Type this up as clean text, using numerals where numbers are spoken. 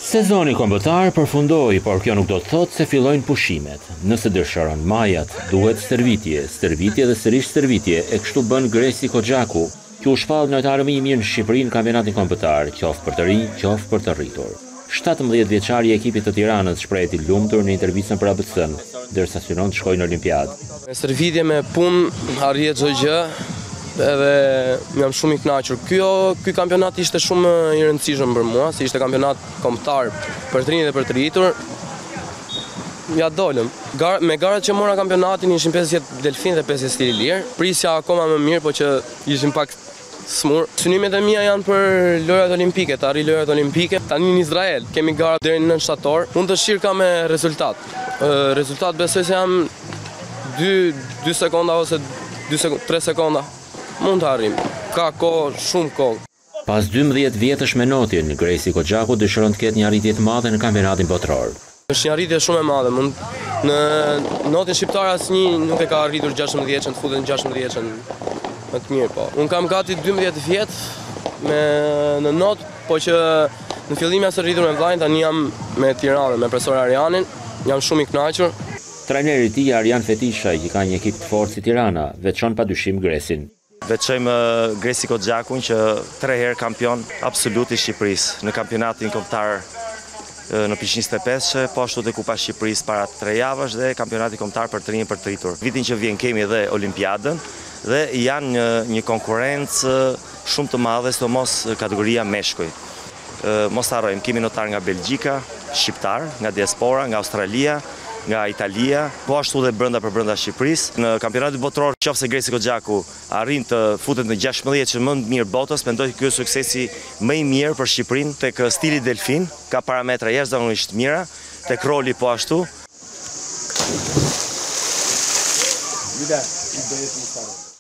Sezoni kombëtar përfundoi, por kjo nuk do të thotë se fillojnë pushimet. Nëse dëshiron majat, duhet stërvitje dhe sërish stërvitje, e kështu bën Gresi Kogjaku, që u shpall lojtarë më i mirë në Shqipëri në kampionatin kombëtar, qoftë për të rinj, qoftë për të rritur. 17 vjeçari i ekipit të Tiranës shpreh i lumtur në intervistën për ABC-n, ndërsa synon të shkojë në Olimpiadë. Me stërvitje, me punë, arrihet çdo gjë. Edhe jam shumë i kënaqur. Ky kampionat ishte shumë i rëndësishëm për mua, si ishte kampionat kombëtar për të rinj dhe për të rritur. Ja dolëm. Me garat që mora kampionatin ishin 50 delfin dhe 50 stil i lirë. Prisja akoma më mirë, po që ishim pak smur. Synimet e mia janë për lojrat olimpike, të arri lojrat olimpike. Tani në Izrael kemi gara deri në 9 shtator. Unë të shirka me rezultat. Rezultat besoj se jam 2 sekonda ose 3 sekonda. Mund të arrim. Ka kohë, shumë kohë. Pas 12 vjetësh me notin, Gresi Kogjaku dëshiron të ketë një arritje të madhe në kampionatin botror. Është një arritje shumë e madhe. Në notin shqiptare asnjë nuk e ka arritur 16 vjeçën, të futet në 16 vjeçën më të mirë, po. Unë kam gati 12 vjet në not, po që në fillim jam së rritur me vllajin, tani jam me Tiranën, me profesor Arianin, jam shumë i kënaqur. Trajneri i tij Arjan Fetishaj, që ka një ekip të fortë si Tirana, veçon padyshim Gresin. Veçojmë Gresi Kogjakun që 3 herë kampion absolut i Shqipërisë në kampionatin kombëtar në Pish 25, po ashtu dhe Kupa e Shqipërisë para 3 javësh dhe kampionati kombëtar për të rinj për të rritur. Vitin që vjen kemi edhe Olimpiadën dhe janë një konkurrencë shumë të madhe, sidomos kategoria meshkuj. Mos harrojmë, kemi notar nga Belgjika, shqiptar, nga diaspora, nga Australia, nga Italia, po ashtu dhe brenda Shqipërisë. Në kampionatin botror, qofse Gresi Kogjaku arrin të futet në 16 që më të mirë botës, mendoj që ky është suksesi më i mirë për Shqipërinë tek stili delfin, ka parametra jashtëzakonisht mira, tek roli po ashtu.